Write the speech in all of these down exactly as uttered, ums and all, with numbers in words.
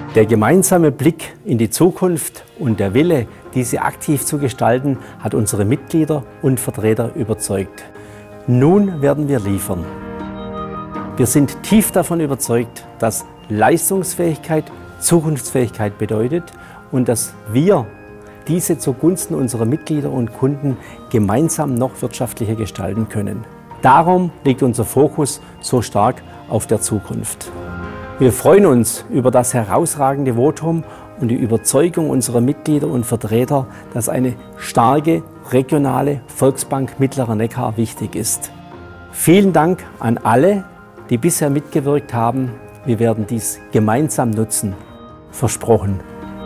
Der gemeinsame Blick in die Zukunft und der Wille, diese aktiv zu gestalten, hat unsere Mitglieder und Vertreter überzeugt. Nun werden wir liefern. Wir sind tief davon überzeugt, dass Leistungsfähigkeit Zukunftsfähigkeit bedeutet und dass wir diese zugunsten unserer Mitglieder und Kunden gemeinsam noch wirtschaftlicher gestalten können. Darum liegt unser Fokus so stark auf der Zukunft. Wir freuen uns über das herausragende Votum und die Überzeugung unserer Mitglieder und Vertreter, dass eine starke regionale Volksbank Mittlerer Neckar wichtig ist. Vielen Dank an alle, die bisher mitgewirkt haben. Wir werden dies gemeinsam nutzen. Versprochen.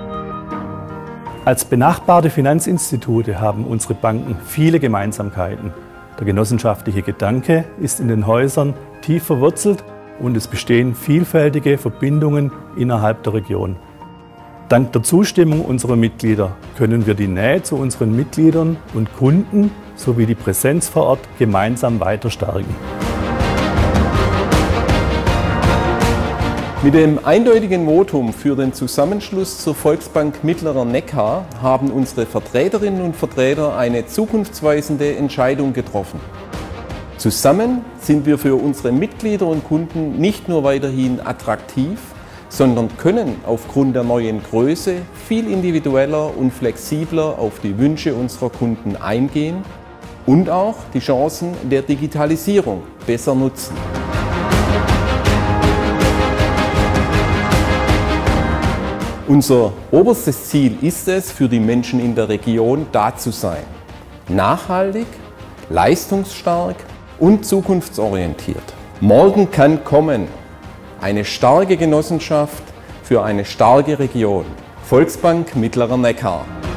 Als benachbarte Finanzinstitute haben unsere Banken viele Gemeinsamkeiten. Der genossenschaftliche Gedanke ist in den Häusern tief verwurzelt und es bestehen vielfältige Verbindungen innerhalb der Region. Dank der Zustimmung unserer Mitglieder können wir die Nähe zu unseren Mitgliedern und Kunden sowie die Präsenz vor Ort gemeinsam weiter stärken. Mit dem eindeutigen Votum für den Zusammenschluss zur Volksbank Mittlerer Neckar haben unsere Vertreterinnen und Vertreter eine zukunftsweisende Entscheidung getroffen. Zusammen sind wir für unsere Mitglieder und Kunden nicht nur weiterhin attraktiv, sondern können aufgrund der neuen Größe viel individueller und flexibler auf die Wünsche unserer Kunden eingehen und auch die Chancen der Digitalisierung besser nutzen. Unser oberstes Ziel ist es, für die Menschen in der Region da zu sein. Nachhaltig, leistungsstark und zukunftsorientiert. Morgen kann kommen. Eine starke Genossenschaft für eine starke Region. Volksbank Mittlerer Neckar.